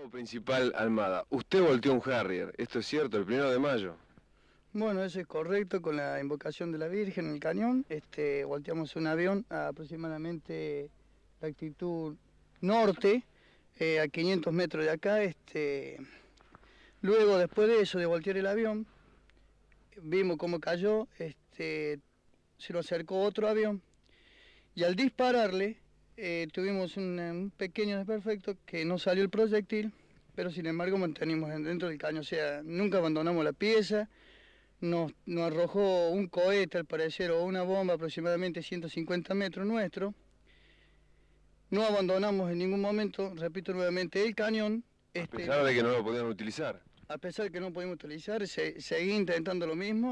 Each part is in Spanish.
Como principal Almada, usted volteó un Harrier, ¿esto es cierto? El 1 de mayo. Bueno, eso es correcto, con la invocación de la Virgen en el cañón. Volteamos un avión a aproximadamente la altitud norte, a 500 metros de acá. Luego, después de eso, de voltear el avión, vimos cómo cayó, se nos acercó otro avión y al dispararle tuvimos un pequeño desperfecto que no salió el proyectil, pero sin embargo mantenimos dentro del cañón, o sea, nunca abandonamos la pieza. Nos arrojó un cohete al parecer o una bomba aproximadamente 150 metros nuestro. No abandonamos en ningún momento, repito nuevamente, el cañón. A pesar de que no lo podían utilizar. A pesar de que no pudimos utilizar, seguí intentando lo mismo.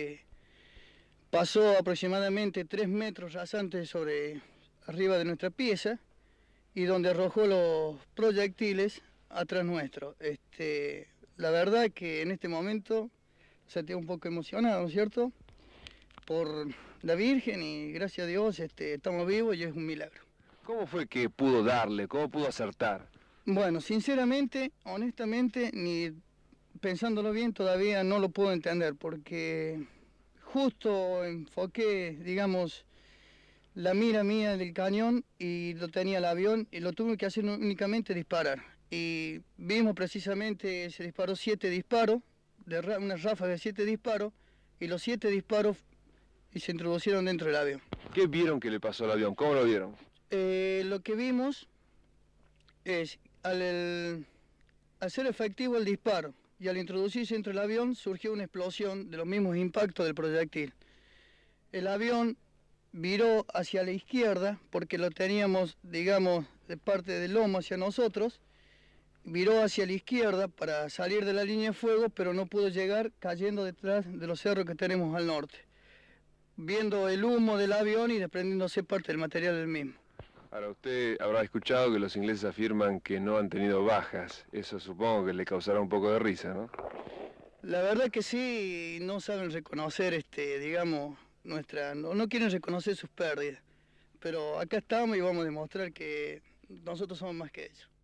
Pasó aproximadamente 3 metros rasantes sobre arriba de nuestra pieza y donde arrojó los proyectiles atrás nuestro. La verdad que en este momento sentí un poco emocionado, ¿no es cierto? Por la Virgen y gracias a Dios estamos vivos y es un milagro. ¿Cómo fue que pudo darle? ¿Cómo pudo acertar? Bueno, sinceramente, honestamente, ni pensándolo bien todavía no lo puedo entender porque justo enfoqué, digamos, la mira mía del cañón y lo tenía el avión y lo tuve que hacer únicamente disparar. Y vimos precisamente, se disparó 7 disparos, una ráfaga de 7 disparos, y los 7 disparos y se introducieron dentro del avión. ¿Qué vieron que le pasó al avión? ¿Cómo lo vieron? Lo que vimos es, al ser efectivo el disparo y al introducirse dentro del avión, surgió una explosión de los mismos impactos del proyectil. El avión viró hacia la izquierda, porque lo teníamos, digamos, de parte del lomo hacia nosotros, viró hacia la izquierda para salir de la línea de fuego, pero no pudo llegar, cayendo detrás de los cerros que tenemos al norte, viendo el humo del avión y desprendiéndose parte del material del mismo. Ahora, usted habrá escuchado que los ingleses afirman que no han tenido bajas. Eso supongo que le causará un poco de risa, ¿no? La verdad que sí, no saben reconocer, digamos, no quieren reconocer sus pérdidas. Pero acá estamos y vamos a demostrar que nosotros somos más que ellos.